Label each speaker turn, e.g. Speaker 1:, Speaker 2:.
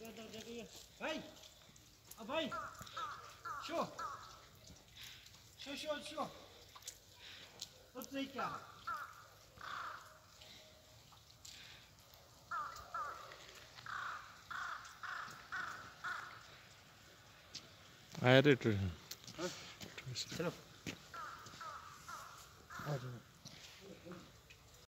Speaker 1: भाई अब भाई शो शो शो शो तो सही क्या
Speaker 2: आया रे
Speaker 1: चलो आ जाओ।